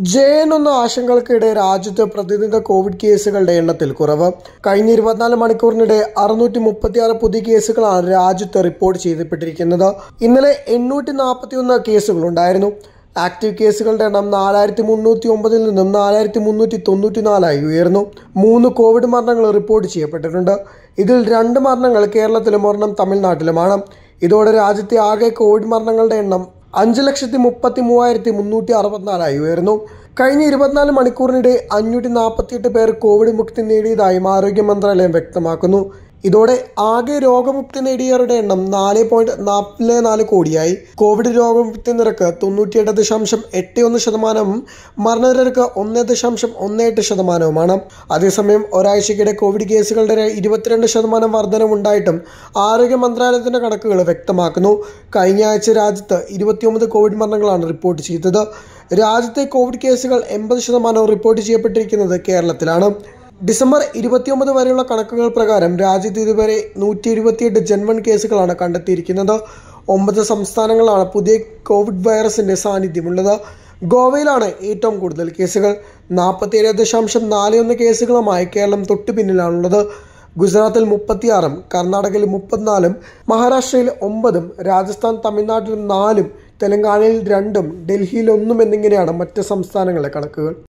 ജെ.എൻ.1 ആശങ്കകൾക്കിടെ രാജ്യത്ത് പ്രതിദിന കോവിഡ് കേസുകളുടെ എണ്ണത്തിൽ കുറവ്. കഴിഞ്ഞ 24 മണിക്കൂറിനിടെ 636 പുതിയ കേസുകളാണ് രാജ്യത്ത് റിപ്പോർട്ട് ചെയ്യപ്പെട്ടിരിക്കുന്നത്. ഇന്നലെ 841 കേസുകളുണ്ടായിരുന്നു. ആക്റ്റീവ് കേസുകളുടെ എണ്ണം 4309 നിന്നും 4394 ഉയർന്നു. 3 കോവിഡ് മരണങ്ങൾ റിപ്പോർട്ട് ചെയ്യപ്പെട്ടിട്ടുണ്ട്. ഇതിൽ 2 മരണങ്ങൾ കേരളത്തിലും ഒരെണ്ണം തമിഴ്നാട്ടിലുമാണ്. ഇതോടെ രാജ്യത്തെ ആകെ കോവിഡ് മരണങ്ങളുടെ എണ്ണം 5,33,364 ഉയർന്നു. കഴിഞ്ഞ 24 മണിക്കൂറിനിടെ 548 പേർ കോവിഡ് മുക്തി നേടിയതായും ആരോഗ്യ മന്ത്രാലയം വ്യക്തമാക്കുന്നു. ഇതോടെ ആകെ രോഗമുക്തി നേടിയവരുടെ എണ്ണം 4.44 കോടിയായി. കോവിഡ് രോഗമുക്തി നിരക്ക് 98.81%, മരണനിരക്ക് 1.18%. അതേസമയം ഒരാഴ്ചക്കിടെ കോവിഡ് കേസുകളുടെ 22% വർധനവുണ്ടായിട്ടും ആരോഗ്യ മന്ത്രാലയത്തിന്റെ കണക്കുകൾ വ്യക്തമാക്കുന്നു. കഴിഞ്ഞ ആഴ്ച രാജ്യത്ത് 29 കോവിഡ് മരണങ്ങളാണ് റിപ്പോർട്ട് ചെയ്തത്. രാജ്യത്തെ കോവിഡ് കേസുകൾ 80% റിപ്പോർട്ട് ചെയ്യപ്പെട്ടിരിക്കുന്നത് കേരളത്തിലാണ്. ഡിസംബർ 29 വരെയുള്ള കണക്കുകൾ പ്രകാരം രാജ്യത്ത് ഇതുവരെ 178 ജെൻ-1 കേസുകളാണ് കണ്ടെത്തിയിരിക്കുന്നത്. 9 സംസ്ഥാനങ്ങളാണ് പുതിയ കോവിഡ് വൈറസിന്റെ സാന്നിധ്യമുള്ളത്. ഗോവയിലാണ് ഏറ്റവും കൂടുതൽ കേസുകൾ. 47.41 കേസുകളുമായി കേരളം തൊട്ടു പിന്നിലാണുള്ളത്. ഗുജറാത്തിൽ 36, കർണാടകയിൽ 34, മഹാരാഷ്ട്രയിൽ 9, രാജസ്ഥാൻ തമിഴ്നാട്ടിൽ 4, തെലങ്കാനയിൽ 2, ഡൽഹിയിൽ 1 എന്നിങ്ങനെയാണ് മറ്റ് സംസ്ഥാനങ്ങളിലെ കണക്കുകൾ.